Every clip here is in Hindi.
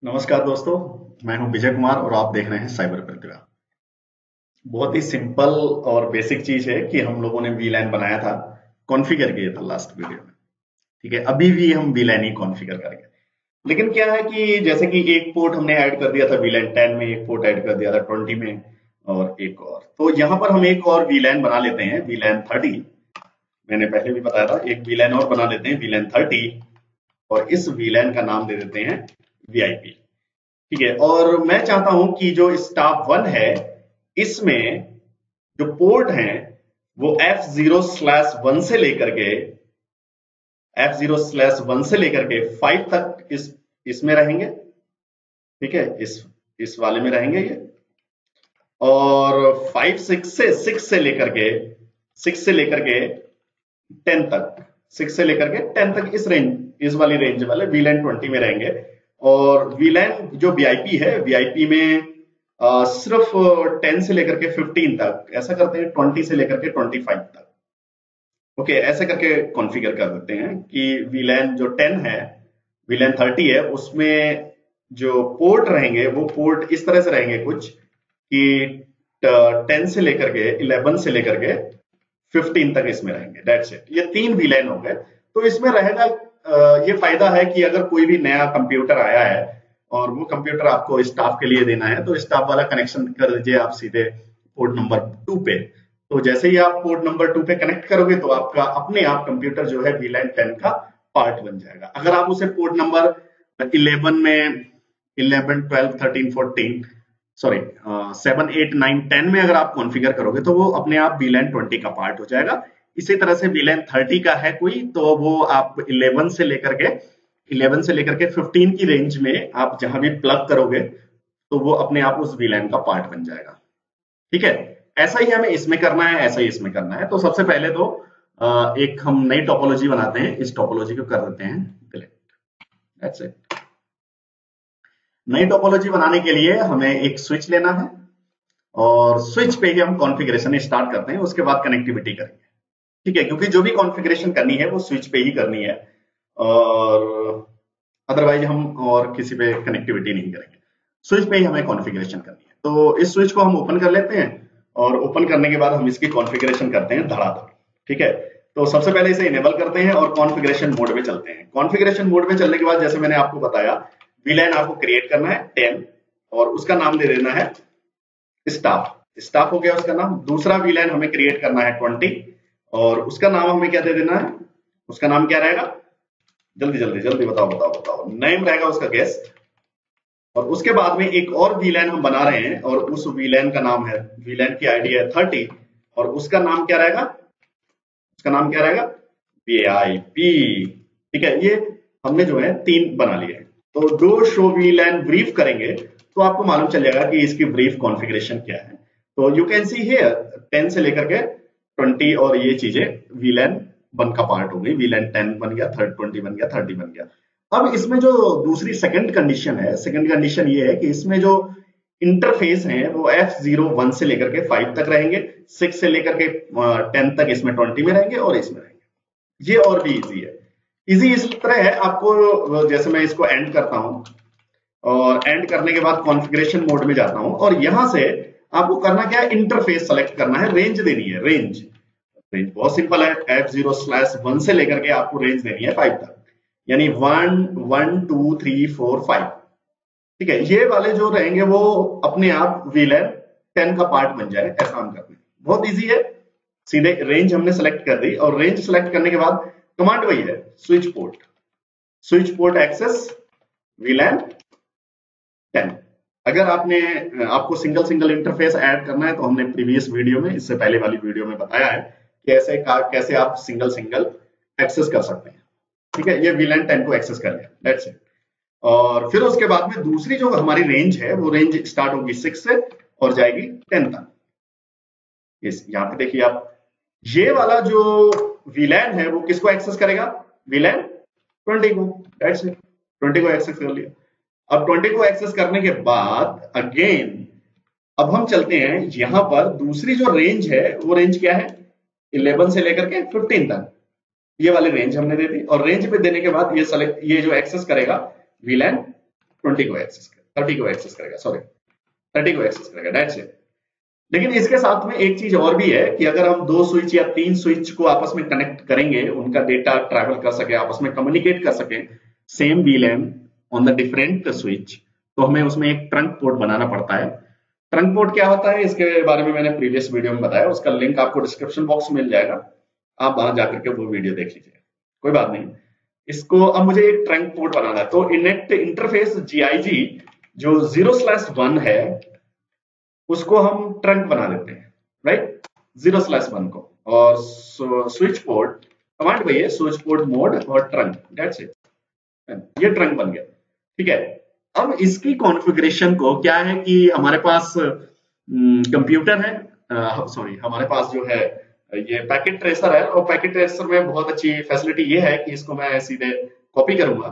नमस्कार दोस्तों, मैं हूं विजय कुमार और आप देख रहे हैं साइबर प्रतिभा। बहुत ही सिंपल और बेसिक चीज है कि हम लोगों ने वीलैन बनाया था, कॉन्फ़िगर किया था लास्ट वीडियो में। ठीक है, अभी भी हम वीलैन ही कॉन्फ़िगर करेंगे। लेकिन क्या है कि जैसे कि एक पोर्ट हमने ऐड कर दिया था वीलैन 10 में, एक पोर्ट ऐड कर दिया था 20 में और एक और, तो यहाँ पर हम एक और वीलैन बना लेते हैं, वीलैन 30। मैंने पहले भी बताया था, एक वीलैन और बना लेते हैं, वीलैन 30, और इस वीलैन का नाम दे देते हैं वीआईपी। ठीक है, और मैं चाहता हूं कि जो स्टाफ 1 है, इसमें जो पोर्ट हैं वो F0/1 से लेकर के F0/1 से लेकर के 5 तक इसमें रहेंगे। ठीक है, इस वाले में रहेंगे ये। और 6 से लेकर के 10 तक, 6 से लेकर के 10 तक इस वाली रेंज वाले वीलैन 20 में रहेंगे। और वीलैन जो वीआईपी है, वीआईपी में सिर्फ 10 से लेकर के 15 तक, ऐसा करते हैं 20 से लेकर के 25 तक। ओके, ऐसे करके कॉन्फ़िगर कर देते हैं कि वीलैन जो 10 है, वीलैन 30 है, उसमें जो पोर्ट रहेंगे वो पोर्ट इस तरह से रहेंगे कुछ कि 10 से लेकर के 11 से लेकर के 15 तक इसमें रहेंगे। दैट्स इट, ये 3 वीलैन हो गए। तो इसमें रहेगा, ये फायदा है कि अगर कोई भी नया कंप्यूटर आया है और वो कंप्यूटर आपको स्टाफ के लिए देना है, तो स्टाफ वाला कनेक्शन कर दीजिए आप सीधे पोर्ट नंबर 2 पे। तो जैसे ही आप पोर्ट नंबर 2 पे कनेक्ट करोगे तो आपका अपने आप कंप्यूटर जो है वीलैन 10 का पार्ट बन जाएगा। अगर आप उसे पोर्ट नंबर 11 में, 11, 12, 13, 14, सॉरी 7, 8, 9, 10 में अगर आप कॉन्फ़िगर करोगे तो वो अपने आप वीलैन 20 का पार्ट हो जाएगा। इसी तरह से वीलैन 30 का है कोई, तो वो आप 11 से लेकर के 15 की रेंज में आप जहां भी प्लग करोगे तो वो अपने आप उस वीलैन का पार्ट बन जाएगा। ठीक है, ऐसा ही हमें इसमें करना है, ऐसा ही इसमें करना है। तो सबसे पहले तो एक हम नई टोपोलॉजी बनाते हैं, इस टोपोलॉजी को कर देते हैं डिलीट। That's it. नई टोपोलॉजी बनाने के लिए हमें एक स्विच लेना है और स्विच पे ही हम कॉन्फ़िगरेशन स्टार्ट करते हैं, उसके बाद कनेक्टिविटी करेंगे। ठीक है, क्योंकि जो भी कॉन्फ़िगरेशन करनी है वो स्विच पे ही करनी है, और अदरवाइज हम और किसी पे कनेक्टिविटी नहीं करेंगे। स्विच पे ही हमें कॉन्फ़िगरेशन करनी है। तो इस स्विच को हम ओपन कर लेते हैं और ओपन करने के बाद हम इसकी कॉन्फ़िगरेशन करते हैं धड़ाधड़। ठीक है, तो सबसे पहले इसे इनेबल करते हैं और कॉन्फ़िगरेशन मोड में चलते हैं। कॉन्फ़िगरेशन मोड में चलने के बाद जैसे मैंने आपको बताया, वीलैन आपको क्रिएट करना है 10 और उसका नाम दे देना है स्टाफ हो गया उसका नाम। दूसरा वीलैन हमें क्रिएट करना है 20 और उसका नाम हमें क्या दे देना है, उसका नाम क्या रहेगा, जल्दी जल्दी जल्दी बताओ। नेम रहेगा उसका गेस्ट। और उसके बाद में एक और वीलैन हम बना रहे हैं और उस वीलैन का नाम है, वीलैन की आईडी है 30 और उसका नाम क्या रहेगा, वीआईपी। ठीक है, ये हमने जो है 3 बना लिए हैं। तो दो शो वीलैन ब्रीफ करेंगे तो आपको मालूम चल जाएगा कि इसकी ब्रीफ कॉन्फ़िगरेशन क्या है। तो यू कैन सी हियर 10 से लेकर के 20 और ये चीजें वीलैन 1 का पार्ट हो गई। वीलैन 10 बन गया, 20 बन गया, 30 बन गया। अब इसमें जो दूसरी सेकंड कंडीशन ये है कि इसमें जो इंटरफेस है वो F0/1 से लेकर के 5 तक रहेंगे, 6 से लेकर के 10 तक इसमें 20 में रहेंगे और इसमें रहेंगे। ये और भी इजी है। इजी इस तरह है, आपको जैसे मैं इसको एंड करता हूं और एंड करने के बाद कॉन्फ़िगरेशन मोड में जाता हूं और यहां से आपको करना क्या है, इंटरफेस सेलेक्ट करना है, रेंज देनी है। रेंज बहुत सिंपल है, F0/1 से लेकर के आपको रेंज देनी है 5 तक, यानी 1, 1, 2, 3, 4, 5। ठीक है, ये वाले जो रहेंगे वो अपने आप वीलैन 10 का पार्ट बन जाए। ऐसा हम करते हैं, बहुत इजी है। सीधे रेंज हमने सेलेक्ट कर दी और रेंज सेलेक्ट करने के बाद कमांड वही है, स्विच पोर्ट एक्सेस वीलैन 10। अगर आपको सिंगल इंटरफेस ऐड करना है तो हमने प्रीवियस वीडियो में, इससे पहले वाली वीडियो में बताया है कि कैसे आप सिंगल एक्सेस कर सकते हैं। ठीक है, ये वीलैन 10 को एक्सेस कर लिया, दैट्स इट। और फिर उसके बाद में दूसरी जो हमारी रेंज है वो रेंज स्टार्ट होगी 6 से और जाएगी 10 तक। यहां पे देखिए आप, ये वाला जो वीलैन है वो किसको एक्सेस करेगा, वीलैन 20 को। दैट्स इट, 20 को एक्सेस कर लिया। अब 20 को एक्सेस करने के बाद अगेन अब हम चलते हैं यहां पर, दूसरी जो रेंज है वो रेंज क्या है, 11 से लेकर के 15 तक। ये वाली रेंज हमने दे दी और रेंज पे देने के बाद ये जो एक्सेस करेगा वीलैन 20 को एक्सेस करेगा, 30 को एक्सेस करेगा, सॉरी 30 को एक्सेस करेगा, दैट्स इट। लेकिन इसके साथ में एक चीज और भी है कि अगर हम 2 स्विच या 3 स्विच को आपस में कनेक्ट करेंगे, उनका डेटा ट्रैवल कर सके, आपस में कम्युनिकेट कर सके same VLAN on the different switch, तो हमें उसमें एक ट्रंक पोर्ट बनाना पड़ता है। ट्रंक पोर्ट क्या होता है इसके बारे में मैंने प्रीवियस वीडियो में बताया, उसका लिंक आपको डिस्क्रिप्शन बॉक्स में मिल जाएगा, आप वहां जाकर के वो वीडियो देख लीजिए, कोई बात नहीं। इसको अब मुझे एक ट्रंक पोर्ट बनाना है, तो इनेट इंटरफेस GIG जो 0/1 है उसको हम ट्रंक बना देते हैं, राइट, 0/1 को, और स्विच पोर्ट कमांड वही है, स्विच पोर्ट मोड और ट्रंक, दैट्स इट, ये ट्रंक बन गया, ठीक है। अब इसकी कॉन्फ़िगरेशन को क्या है कि हमारे पास कंप्यूटर है, सॉरी हमारे पास जो है ये पैकेट ट्रेसर है, और पैकेट ट्रेसर में बहुत अच्छी फैसिलिटी ये है कि इसको मैं सीधे कॉपी करूंगा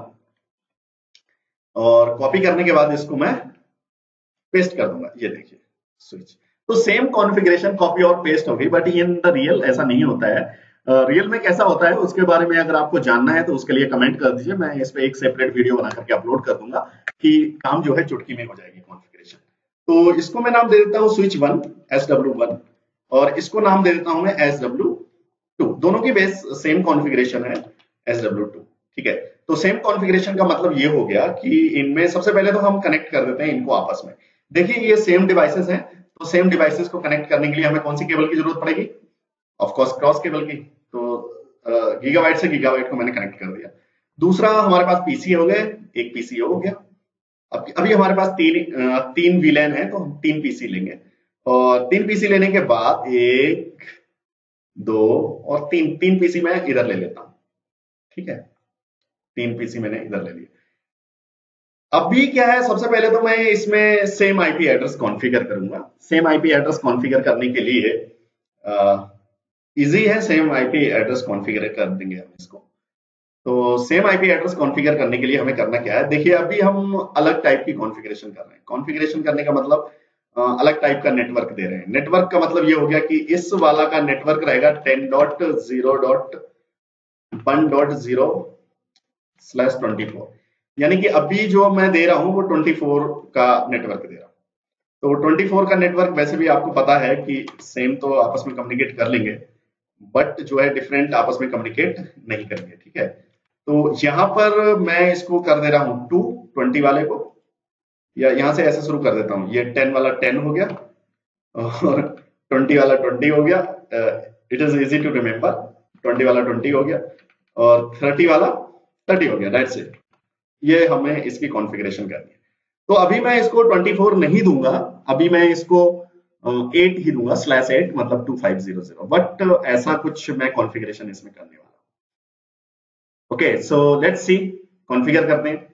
और कॉपी करने के बाद इसको मैं पेस्ट कर दूंगा, ये देखिए स्विच, तो सेम कॉन्फ़िगरेशन कॉपी और पेस्ट होगी, बट इन द रियल ऐसा नहीं होता है। रियल में कैसा होता है उसके बारे में अगर आपको जानना है तो उसके लिए कमेंट कर दीजिए, मैं इस पे एक सेपरेट वीडियो बना करके अपलोड कर दूंगा कि काम जो है चुटकी में हो जाएगी कॉन्फ़िगरेशन। तो इसको मैं नाम दे देता हूं स्विच 1 SW1, और इसको नाम दे देता हूं मैं SW2, दोनों की बेस सेम कॉन्फ़िगरेशन है SW2, ठीक है। तो सेम कॉन्फ़िगरेशन का मतलब ये हो गया कि इनमें सबसे पहले तो हम कनेक्ट कर देते हैं इनको आपस में। देखिए ये सेम डिवाइसेस हैं, तो सेम डिवाइसेस को कनेक्ट करने के लिए हमें कौन सी केबल की जरूरत पड़ेगी, ऑफ कोर्स क्रॉस केबल की। तो गीगाबाइट से गीगाबाइट को मैंने कनेक्ट कर दिया। दूसरा हमारे पास पीसी हो गए, एक पीसी हो गया। अब अभी हमारे पास तीन VLAN है, तो हम 3 पीसी लेंगे, और 3 पीसी लेने के बाद 1 2 और 3 पीसी मैं इधर ले लेता हूं, ठीक है, 3 पीसी मैंने इधर ले लिया। अभी क्या है, सबसे पहले तो मैं इसमें सेम आईपी एड्रेस कॉन्फ़िगर करूंगा। सेम आईपी एड्रेस कॉन्फ़िगर करने के लिए इजी है, सेम आईपी एड्रेस कॉन्फ़िगर कर देंगे हम इसको। तो सेम आईपी एड्रेस कॉन्फ़िगर करने के लिए हमें करना क्या है, देखिए अभी हम अलग टाइप की कॉन्फ़िगरेशन कर रहे हैं। कॉन्फ़िगरेशन करने का मतलब अलग टाइप का नेटवर्क दे रहे हैं। नेटवर्क का मतलब ये हो गया कि इस वाला का नेटवर्क रहेगा 10.0.1.0/24, यानी कि अभी जो मैं दे रहा हूं वो 24 का नेटवर्क दे रहा हूं। तो 24 का नेटवर्क वैसे भी आपको पता है कि सेम तो आपस में कम्युनिकेट कर लेंगे, बट जो है डिफरेंट आपस में कम्युनिकेट नहीं करेंगे, ठीक है। तो यहां पर मैं इसको कर दे रहा हूं 20 वाले को, या यहां से ऐसे शुरू कर देता हूं, ये 10 वाला 10 हो गया और 20 वाला 20 हो गया। It is easy to remember, 20 वाला 20 हो गया और 30 वाला 30 हो गया, दैट्स इट। ये हमें इसकी कॉन्फ़िगरेशन करनी है। तो अभी मैं इसको 24 नहीं दूंगा, अभी मैं इसको 8 ही दूंगा, /8 मतलब 2500, बट ऐसा कुछ मैं कॉन्फ़िगरेशन इसमें करने वाला हूं। Okay, so let's see, configure करते हैं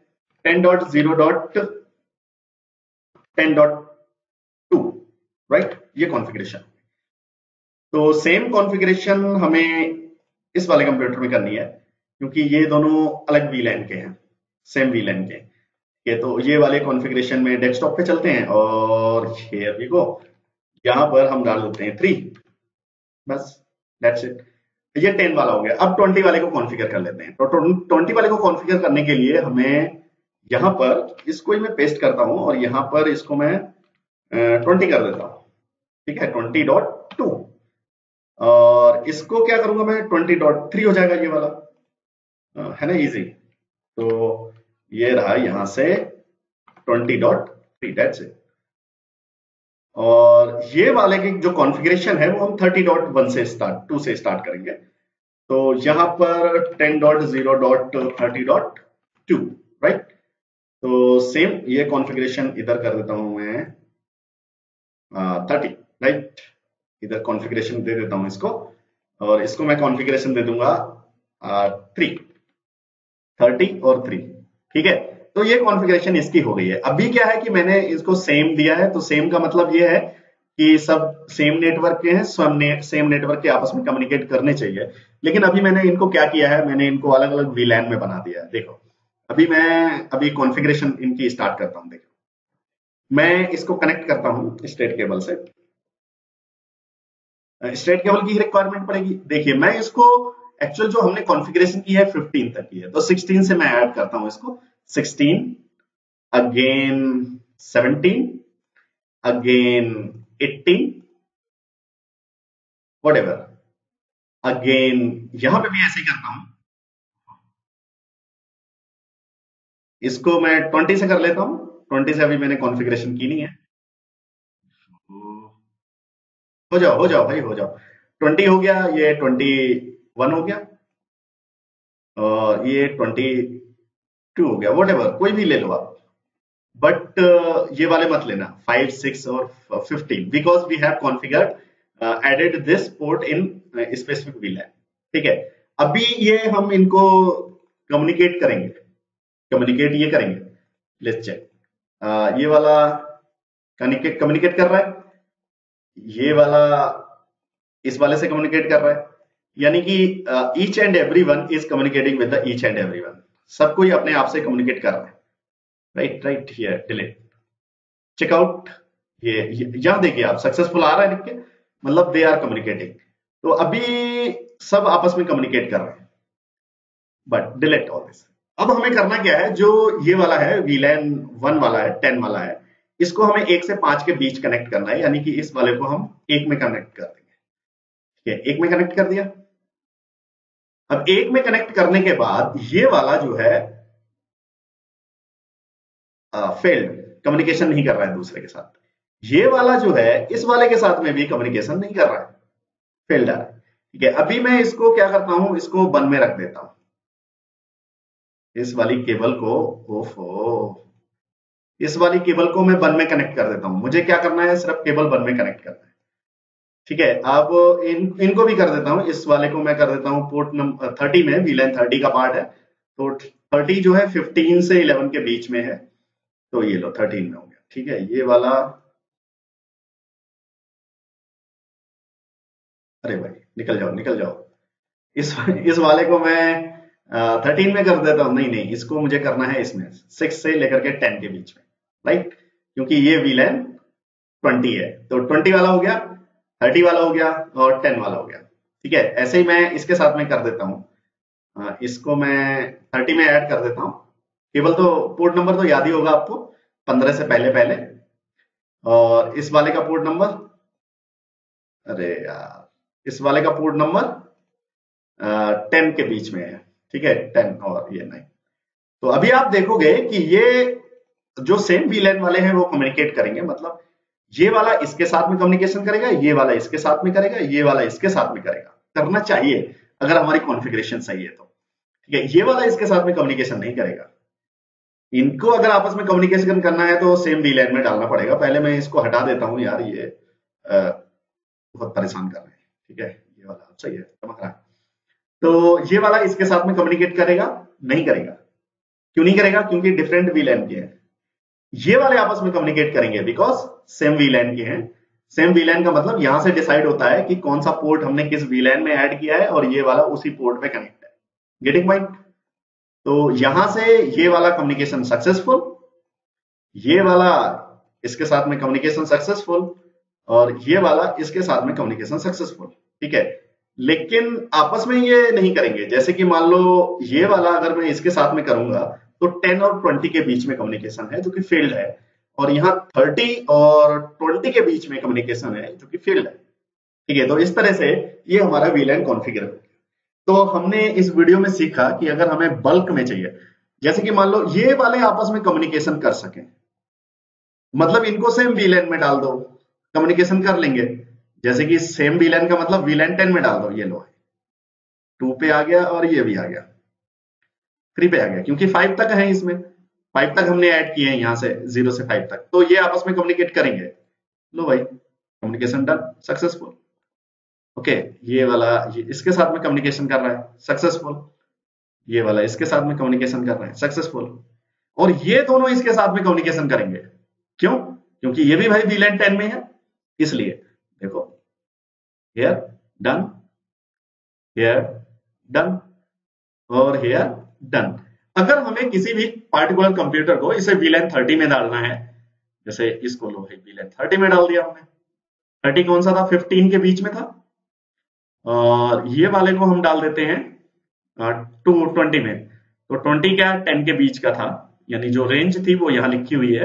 10.0.10.2, राइट, ये कॉन्फ़िगरेशन। तो सेम कॉन्फ़िगरेशन हमें इस वाले कंप्यूटर में करनी है, क्योंकि ये दोनों अलग VLAN के हैं, सेम VLAN के। तो ये वाले कॉन्फ़िगरेशन में डेस्कटॉप पे चलते हैं, और हियर वी गो, यहां पर हम डाल देते हैं 3, बस दैट्स इट। ये 10 वाला हो गया। अब 20 वाले को कॉन्फ़िगर कर लेते हैं। तो 20 वाले को कॉन्फ़िगर करने के लिए हमें यहां पर इसको ही मैं पेस्ट करता हूं, और यहां पर इसको मैं 20 कर देता हूं, ठीक है, 20.2, और इसको क्या करूंगा मैं 20.3 हो जाएगा ये वाला, है ना, इजी। तो ये रहा यहां से 20.3, दैट्स इट। और ये वाले की जो कॉन्फ़िगरेशन है वो हम 30.1 से टू से स्टार्ट करेंगे। तो यहां पर 10.0.30.2, राइट। तो सेम ये कॉन्फ़िगरेशन इधर कर देता हूं मैं 30, राइट, इधर कॉन्फ़िगरेशन दे देता हूं इसको, और इसको मैं कॉन्फ़िगरेशन दे दूंगा 3, 30 और 3, ठीक है। तो ये कॉन्फ़िगरेशन इसकी हो गई है। अभी क्या है कि मैंने इसको सेम दिया है, तो सेम का मतलब ये है कि सब सेम नेटवर्क के हैं, सेम नेटवर्क के आपस में कम्युनिकेट करने चाहिए। लेकिन अभी मैंने इनको क्या किया है, मैंने इनको अलग अलग VLAN में बना दिया है। देखो अभी कॉन्फ़िगरेशन इनकी स्टार्ट करता हूं। देखो मैं इसको कनेक्ट करता हूं स्ट्रेट केबल से, स्ट्रेट केबल की रिक्वायरमेंट पड़ेगी। देखिए मैं इसको एक्चुअल जो हमने कॉन्फ़िगरेशन की है 15 तक की है, तो 16 से मैं ऐड करता हूं इसको, 16 अगेन 17, अगेन 18, व्हाटएवर। अगेन यहां पे भी ऐसे ही करता हूं, इसको मैं 20 से कर लेता हूं। 20 से अभी मैंने कॉन्फ़िगरेशन की नहीं है। हो जाओ भाई, हो जाओ। 20 हो गया, ये 21 हो गया, और ये 22 हो गया, व्हाटएवर कोई भी ले लो आप। बट ये वाले मत लेना 5, 6 और 15, because we have configured added this port in specific VLAN। ठीक है, अभी ये हम इनको कम्युनिकेट करेंगे, कम्युनिकेट ये करेंगे। लेट्स चेक, ये वाला कम्युनिकेट कर रहा है, ये वाला इस वाले से कम्युनिकेट कर रहा है, यानी कि each and every one is communicating with the each and every one. सब कोई अपने आप से कम्युनिकेट कर रहा है। राइट हियर डिलीट, चेकआउट, ये यहां देखिए आप, सक्सेसफुल आ रहा है लिख के, मतलब दे आर कम्युनिकेटिंग। तो अभी सब आपस में कम्युनिकेट कर रहे हैं, बट डिलीट ऑल दिस। अब हमें करना क्या है, जो ये वाला है VLAN 1 वाला है, 10 वाला है, इसको हमें 1 से 5 के बीच कनेक्ट करना है, यानी कि इस वाले को हम 1 में कनेक्ट कर देंगे। ठीक है, 1 में कनेक्ट कर दिया। अब 1 में कनेक्ट करने के बाद ये वाला जो है फेल्ड, कम्युनिकेशन नहीं कर रहा है दूसरे के साथ। ये वाला जो है इस वाले के साथ में भी कम्युनिकेशन नहीं कर रहा है, फेल्ड आ रहा है। ठीक है, अभी मैं इसको क्या करता हूं, इसको 1 में रख देता हूं, इस वाली केबल को, ओफो, इस वाली केबल को मैं 1 में कनेक्ट कर देता हूं। मुझे क्या करना है, सिर्फ केबल 1 में कनेक्ट करना है। ठीक है, अब इनको भी कर देता हूं, इस वाले को मैं कर देता हूं पोर्ट नंबर 30 में, VLAN 30 का पार्ट है, तो 30 जो है 15 से 11 के बीच में है, तो ये लो 13 में हो गया। ठीक है, ये वाला, अरे भाई निकल जाओ निकल जाओ, इस वाले को मैं 13 में कर देता हूं। नहीं, इसको मुझे करना है इसमें 6 से लेकर के 10 के बीच में, राइट, क्योंकि ये VLAN 20 है, तो 20 वाला हो गया, 30 वाला हो गया, और 10 वाला हो गया। ठीक है, ऐसे ही मैं इसके साथ में कर देता हूं, इसको मैं 30 में ऐड कर देता हूं। केवल तो पोर्ट नंबर तो याद ही होगा आपको, 15 से पहले पहले, और इस वाले का पोर्ट नंबर, अरे यार, इस वाले का पोर्ट नंबर 10 के बीच में है। ठीक है, 10 और ये 9। तो अभी आप देखोगे कि ये जो सेम VLAN वाले हैं वो कम्युनिकेट करेंगे, मतलब ये वाला इसके साथ में कम्युनिकेशन करेगा, ये वाला इसके साथ में करेगा, ये वाला इसके साथ में करेगा, करना चाहिए अगर हमारी कॉन्फ़िगरेशन सही है तो। ठीक है, ये वाला इसके साथ में कम्युनिकेशन नहीं करेगा। इनको अगर आपस में कम्युनिकेशन करना है तो सेम VLAN में डालना पड़ेगा। पहले मैं इसको हटा देता हूं यार, ये बहुत परेशान कर रहे हैं। ठीक है, ये वाला सही है, चमक रहा है। तो ये वाला इसके साथ में कम्युनिकेट करेगा? नहीं करेगा। क्यों नहीं करेगा? क्योंकि डिफरेंट VLAN के हैं। ये वाले आपस में कम्युनिकेट करेंगे बिकॉज सेम VLAN के हैं। सेम VLAN का मतलब यहां से डिसाइड होता है कि कौन सा पोर्ट हमने किस VLAN में ऐड किया है, और ये वाला उसी पोर्ट पे कनेक्ट है। Getting point? तो यहां से ये वाला कम्युनिकेशन सक्सेसफुल, ये वाला इसके साथ में कम्युनिकेशन सक्सेसफुल, और ये वाला इसके साथ में कम्युनिकेशन सक्सेसफुल। ठीक है, लेकिन आपस में ये नहीं करेंगे। जैसे कि मान लो ये वाला अगर मैं इसके साथ में करूंगा तो 10 और 20 के बीच में कम्युनिकेशन है जो कि फेल्ड है, और यहाँ 30 और 20 के बीच में कम्युनिकेशन है जो कि फेल्ड है। ठीक है, तो इस तरह से ये हमारा VLAN कॉन्फ़िगर हो गया। तो हमने इस वीडियो में सीखा कि अगर हमें बल्क में चाहिए, जैसे कि मान लो ये वाले आपस में कम्युनिकेशन कर सकें, मतलब इनको सेम VLAN में डाल दो, कम्युनिकेशन कर लेंगे। जैसे कि सेम VLAN का मतलब VLAN 10 में डाल दो, ये लो 2 पे आ गया, और ये भी आ गया 3 पे आ गया, क्योंकि 5 तक है इसमें, 5 तक हमने ऐड किए हैं यहां से, 0 से 5 तक, तो ये आपस में कम्युनिकेट करेंगे। लो भाई, कम्युनिकेशन डन, सक्सेसफुल। ओके, ये वाला ये इसके साथ में कम्युनिकेशन कर रहा है, सक्सेसफुल। ये वाला इसके साथ में कम्युनिकेशन कर रहा है, सक्सेसफुल। और ये दोनों इसके साथ में कम्युनिकेशन करेंगे। क्यों? क्योंकि ये भी भाई VLAN 10 में है, इसलिए देखो, हेयर डन, हेयर डन, और हेयर डन। अगर हमें किसी भी पार्टिकुलर कंप्यूटर को इसे VLAN 30 में डालना है, जैसे इसको लो है VLAN 30 में डाल दिया हमने, 30 कौन सा था? 15 के बीच में था, और ये वाले को हम डाल देते हैं 20 में, तो 20 क्या 10 के बीच का था, यानी जो रेंज थी वो यहां लिखी हुई है।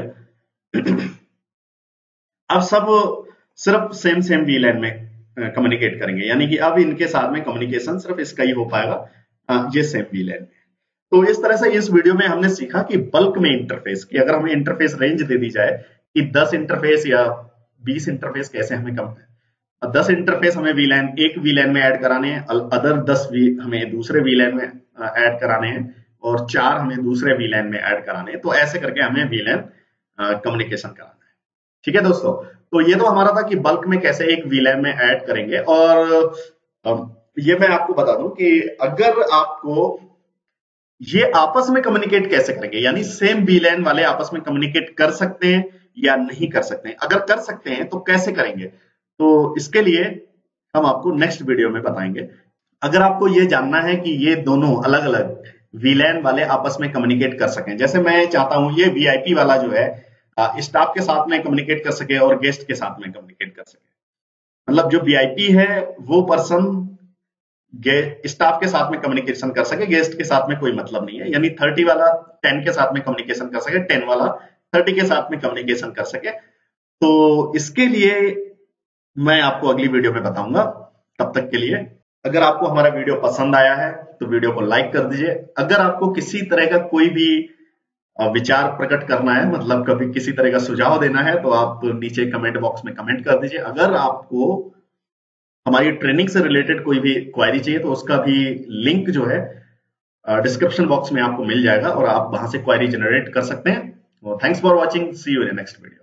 अब सब सिर्फ सेम सेम वीलैन में कम्युनिकेट करेंगे, यानी कि अब इनके साथ में कम्युनिकेशन सिर्फ इसका ही हो पाएगा, ये सेम वीलैन में। तो इस तरह से इस वीडियो में हमने सीखा कि बल्क में इंटरफेस की अगर हमें इंटरफेस रेंज दे दी जाए कि 10 इंटरफेस या 20 इंटरफेस कैसे हमें कम है, 10 इंटरफेस हमें वीलैन एक वीलैन में ऐड कराने हैं, अदर 10 हमें दूसरे वीलैन में ऐड कराने हैं, और 4 हमें दूसरे वीलैन में ऐड कराने हैं। तो ऐसे करके हमें वीलैन कम्युनिकेशन कराना है। ठीक है दोस्तों, तो ये तो हमारा था कि बल्क में कैसे एक वीलैन में ऐड करेंगे। और ये मैं आपको बता दूं कि अगर आपको ये आपस में कम्युनिकेट कैसे करेंगे, यानी सेम वीलैन वाले आपस में कम्युनिकेट कर सकते हैं या नहीं कर सकते हैं, अगर कर सकते हैं तो कैसे करेंगे, तो इसके लिए हम आपको नेक्स्ट वीडियो में बताएंगे। अगर आपको ये जानना है कि ये दोनों अलग अलग वीलैन वाले आपस में कम्युनिकेट कर सकें, जैसे मैं चाहता हूं ये वीआईपी वाला जो है स्टाफ के साथ में कम्युनिकेट कर सके और गेस्ट के साथ में कम्युनिकेट कर सके, मतलब जो वीआईपी है वो पर्सन स्टाफ के साथ में कम्युनिकेशन कर सके, गेस्ट के साथ में कोई मतलब नहीं है, यानी 30 वाला 10 के साथ में कम्युनिकेशन कर सके, 10 वाला 30 के साथ में कम्युनिकेशन कर सके। तो इसके लिए मैं आपको अगली वीडियो में बताऊंगा। तब तक के लिए अगर आपको हमारा वीडियो पसंद आया है तो वीडियो को लाइक कर दीजिए। अगर आपको किसी तरह का कोई भी विचार प्रकट करना है, मतलब कभी किसी तरह का सुझाव देना है, तो आप नीचे कमेंट बॉक्स में कमेंट कर दीजिए। अगर आपको हमारी ट्रेनिंग से रिलेटेड कोई भी क्वेरी चाहिए तो उसका भी लिंक जो है डिस्क्रिप्शन बॉक्स में आपको मिल जाएगा और आप वहां से क्वेरी जनरेट कर सकते हैं। Thanks for watching, see you in next video.